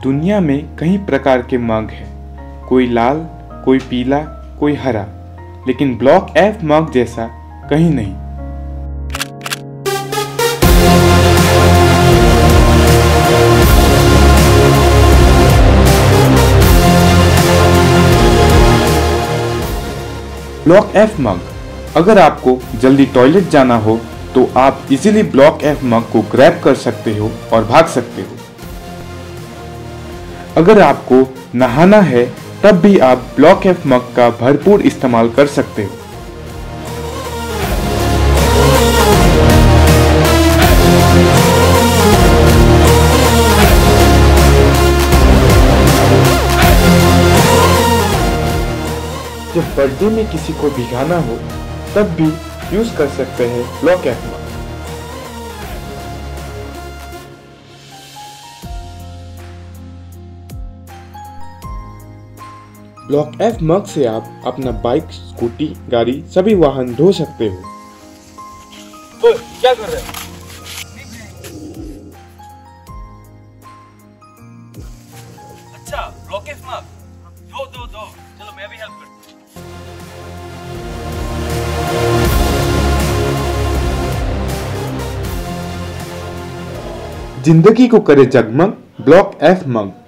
दुनिया में कई प्रकार के मग हैं, कोई लाल, कोई पीला, कोई हरा, लेकिन ब्लॉक एफ मग जैसा कहीं नहीं। ब्लॉक एफ मग, अगर आपको जल्दी टॉयलेट जाना हो तो आप इजीली ब्लॉक एफ मग को ग्रैब कर सकते हो और भाग सकते हो। अगर आपको नहाना है तब भी आप ब्लॉक एफ मग का भरपूर इस्तेमाल कर सकते हो। जब बर्थडे में किसी को भिगाना हो तब भी यूज कर सकते हैं block F mug. Block F mug से आप अपना बाइक, स्कूटी, गाड़ी सभी वाहन धो सकते हो। क्या कर रहे हो? अच्छा, ब्लॉक एफ मग दो चलो मैं भी हेल्प करता हूँ। जिंदगी को करे जगमग ब्लॉक एफ मग।